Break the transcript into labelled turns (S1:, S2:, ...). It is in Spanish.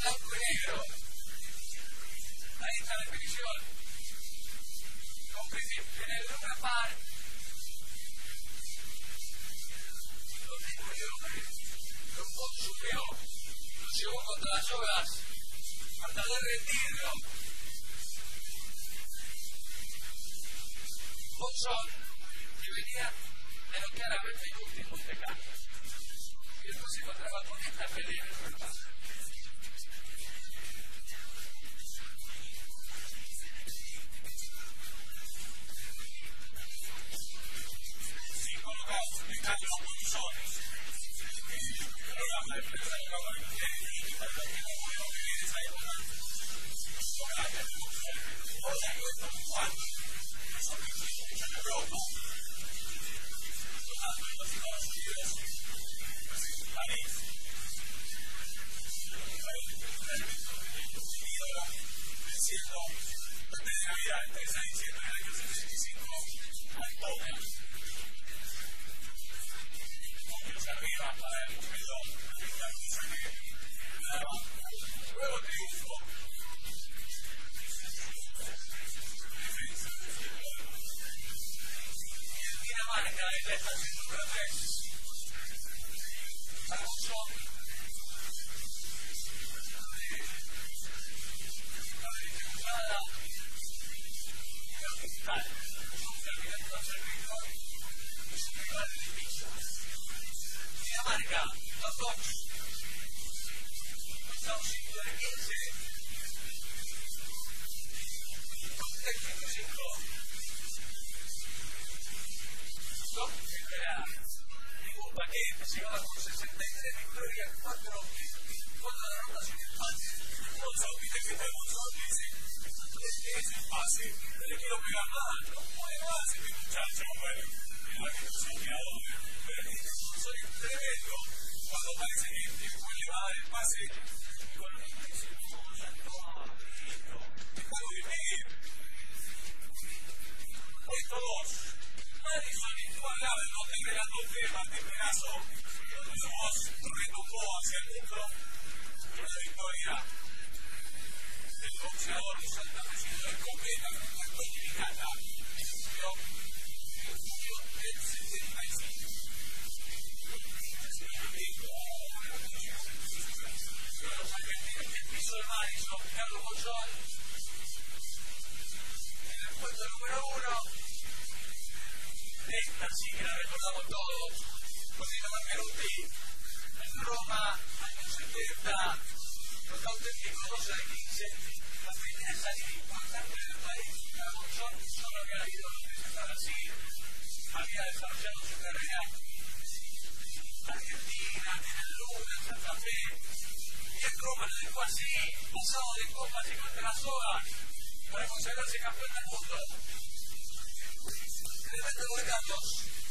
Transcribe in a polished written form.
S1: blanco y negro. Ahí está la definición. En el Luna Park, donde murió, lo consumió, lo llevó contra las sogas hasta derretirlo. Monzón, que venía de lo que claramente inútil Montecarlo. Y después se encontraba con esta pelea en el reparto.
S2: Carlos Monzón, el programa de prensa del campo de Montevideo, y para los que no pudieron vivir esa época, son las que hola, yo estoy jugando, son que estoy escuchando Europa, los Estados Unidos, París, diciendo, antes de Navidad, el 3 de diciembre del año 75, al tope. Arriba para el momento la cosa que daba luego triunfo y en Dinamarca ella está haciendo un revés para un son la dificultada y la fiscal terminando de hacer rico y su rival de piso. Dinamarca, los dos, Estados Unidos de 15, con técnico 5, dos espera ningún paquete, llegaba con 63 victorias, 4 derrotas y un empate. Monzón, viste que este Monzón dice, este es el pase, no le quiero pegar más, no puede más este muchacho, bueno, igual que no son creadores, pero Monzón es tremendo. Cuando parece que después le va a dar el pase y con los niños dicen, no, ya está, listo, déjalo vivir. Puesto 2, Madison y Juan Label, no te regalando un tema, este pedazo, su voz retumbó hacia el mundo, una victoria del boxeador santafesino de Escopeta con la dominicana, que sufrió en julio del 75. Los argentinos que piso de Madison, Carlos Monzón, en el puesto número 1. Esta sí que la recordamos todos, con Dinamarca Ruti, en Roma, años 70, los auténticos 12 de 15, la primera salida importante del país. Carlos Monzón solo había ido a representar a Brasil, había desarrollado su carrera Argentina, en el Luna, en Santa Fe, y en Roma lo dejó así, pasado de copas y contra las sogas, para consagrarse campeón del mundo. Tremendo gol de Carlos.